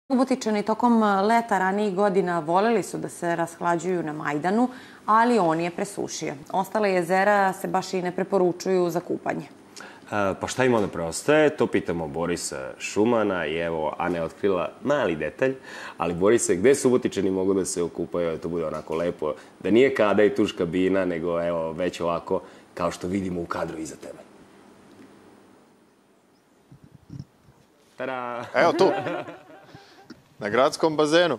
Subotičani tokom leta ranijih godina voljeli su da se rashlađuju na Majdanu, ali on je presušio. Ostale jezera se baš i ne preporučuju za kupanje. Pa šta im onda preostaje? To pitamo Borisa Šumana i evo, Ana je otkrila mali detalj, ali Borise, gde Subotičani mogu da se okupaju, da to bude onako lepo, da nije kada i tuš kabina, nego evo, već ovako, kao što vidimo u kadru iza tebe. Tada! Evo tu, na gradskom bazenu.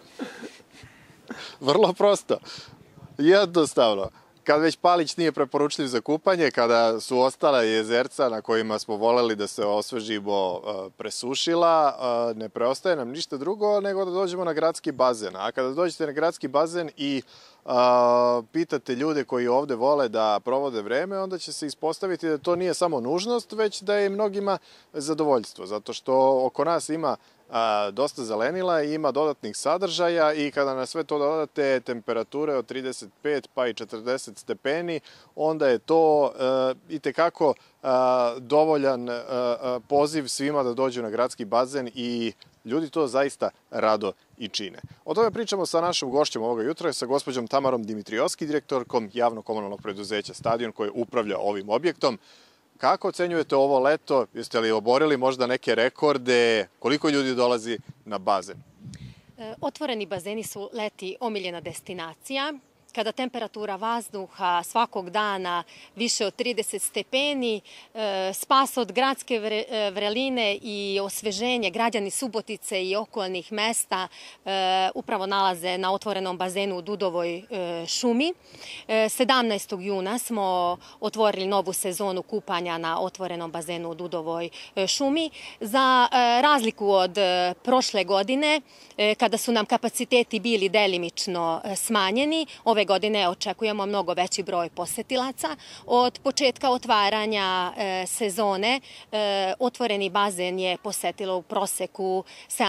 Vrlo prosto, jednostavno. Kad već Palić nije preporučljiv za kupanje, kada su ostala jezerca na kojima smo voleli da se osvežimo presušila, ne preostaje nam ništa drugo nego da dođemo na gradski bazen. A kada dođete na gradski bazen i pitate ljude koji ovde vole da provode vreme, onda će se ispostaviti da to nije samo nužnost, već da je mnogima zadovoljstvo. Zato što oko nas ima dosta zelenila i ima dodatnih sadržaja i kada na sve to dodate temperature od 35 pa i 40 stepeni, onda je to itekako dovoljan poziv svima da dođu na gradski bazen i ljudi to zaista rado i čine. O tome pričamo sa našom gošćom ovoga jutra, sa gospođom Tamarom Dimitriovski, direktorkom javno-komunalnog preduzeća Stadion koje upravlja ovim objektom. Kako ocenjujete ovo leto? Jeste li oborili možda neke rekorde? Koliko ljudi dolazi na bazen? Otvoreni bazeni su leti omiljena destinacija. Kada temperatura vazduha svakog dana više od 30 stepeni, spas od gradske vreline i osveženje građani Subotice i okolnih mesta upravo nalaze na otvorenom bazenu u Dudovoj šumi. 17. juna smo otvorili novu sezonu kupanja na otvorenom bazenu u Dudovoj šumi. Za razliku od prošle godine, kada su nam kapaciteti bili delimično smanjeni, ove godine očekujemo mnogo veći broj posetilaca. Od početka otvaranja sezone otvoreni bazen je posetilo u proseku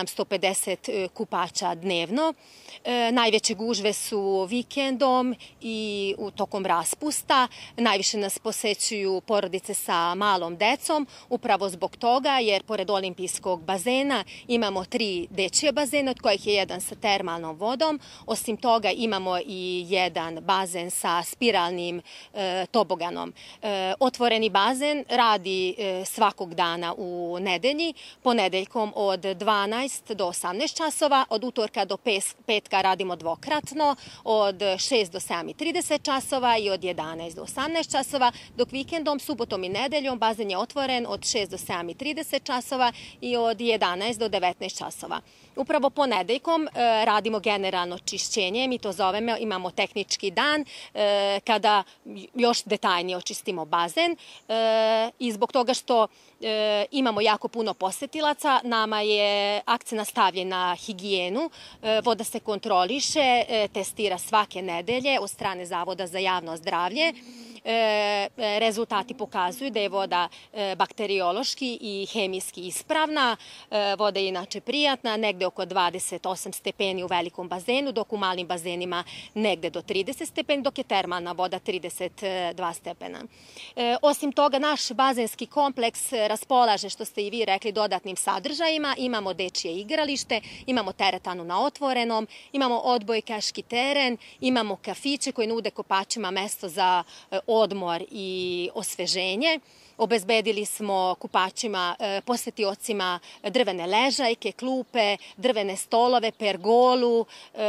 750 kupača dnevno. Najveće gužve su vikendom i tokom raspusta. Najviše nas posećuju porodice sa malom decom, upravo zbog toga jer pored olimpijskog bazena imamo 3 dečije bazena, od kojih je jedan sa termalnom vodom. Osim toga imamo i jedan bazen sa spiralnim toboganom. Otvoreni bazen radi svakog dana u nedelji, ponedeljkom od 12 do 18 časova, od utorka do petka radimo dvokratno, od 6 do 7:30 časova i od 11 do 18 časova, dok vikendom, subotom i nedeljom bazen je otvoren od 6 do 7:30 časova i od 11 do 19 časova. Upravo ponedeljkom radimo generalno čišćenje, mi to zovemo, imamo tehnički dan kada još detaljnije očistimo bazen i zbog toga što imamo jako puno posetilaca, nama je akcent stavljen na higijenu, voda se kontroliše, testira svake nedelje od strane Zavoda za javno zdravlje. Rezultati pokazuju da je voda bakteriološki i hemijski ispravna. Voda je inače prijatna, negde oko 28 stepeni u velikom bazenu, dok u malim bazenima negde do 30 stepeni, dok je termalna voda 32 stepena. Osim toga, naš bazenski kompleks raspolaže, što ste i vi rekli, dodatnim sadržajima. Imamo dečije igralište, imamo teretanu na otvorenom, imamo odbojkaški teren, imamo kafiće koji nude kopačima mesto za odmor i osveženje. Obezbedili smo kupačima, posetiocima drvene ležajke, klupe, drvene stolove, pergolu.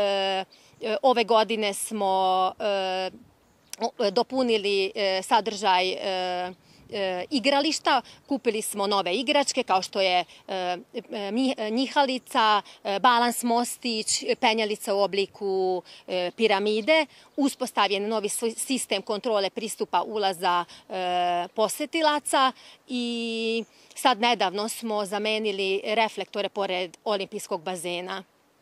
Ove godine smo dopunili sadržaj igrališta, kupili smo nove igračke kao što je njihalica, balans mostić, penjalica u obliku piramide, uspostavljen novi sistem kontrole pristupa ulaza posetilaca i sad nedavno smo zamenili reflektore pored olimpijskog bazena.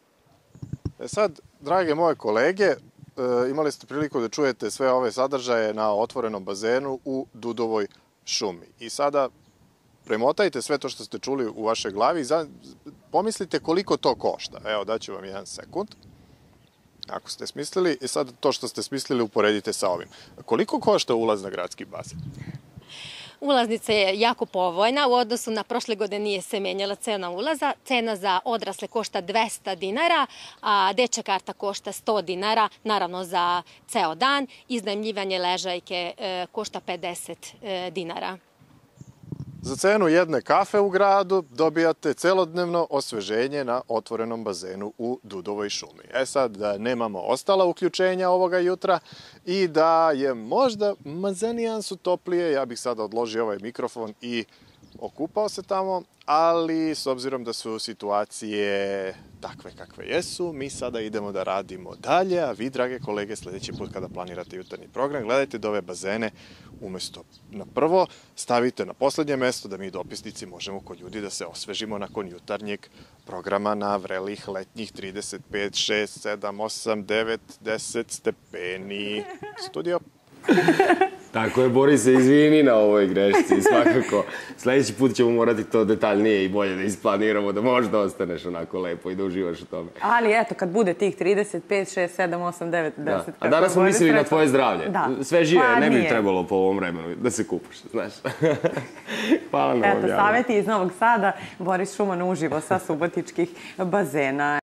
Sad, drage moje kolege, imali ste priliku da čujete sve ove sadržaje na otvorenom bazenu u Dudovoj šumi. I sada premotajte sve to što ste čuli u vašoj glavi i pomislite koliko to košta. Evo, daću vam 1 sekund. Ako ste smislili, i sad to što ste smislili uporedite sa ovim. Koliko košta ulaz na gradski bazen? Ulaznica je jako povoljna, u odnosu na prošle godine nije se menjala cena ulaza. Cena za odrasle košta 200 dinara, a dečja karta košta 100 dinara, naravno za ceo dan. Iznajmljivanje ležajke košta 50 dinara. Za cenu jedne kafe u gradu dobijate celodnevno osveženje na otvorenom bazenu u Dudovoj šumi. Sad, da nemamo ostala uključenja ovoga jutra i da je možda za nijansu toplije, ja bih sada odložio ovaj mikrofon i okupao se tamo, ali s obzirom da su situacije takve kakve jesu, mi sada idemo da radimo dalje, a vi, drage kolege, sledeći put kada planirate jutarnji program, gledajte da ove bazene umesto na prvo stavite na poslednje mesto, da mi dopisnici možemo kod ljudi da se osvežimo nakon jutarnjeg programa na vrelih letnjih 35, 6, 7, 8, 9, 10 stepeni. Studio. Tako je, Borise, izvini na ovoj grešci, svakako. Sledeći put ćemo morati to detaljnije i bolje da isplaniramo, da možda ostaneš onako lepo i da uživaš u tome. Ali eto, kad bude tih 35, 6, 7, 8, 9, 10... A danas smo mislili na tvoje zdravlje. Svežije ne bi trebalo po ovom vremenu da se kupaš, znaš. Hvala na ovom javljanju. Eto, savjeti iz Novog Sada, Boris Šuman uživo sa subotičkih bazena.